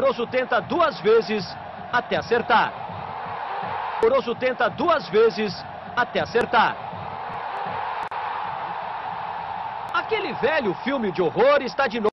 Amoroso tenta 2 vezes até acertar. Amoroso tenta 2 vezes até acertar. Aquele velho filme de horror está de novo.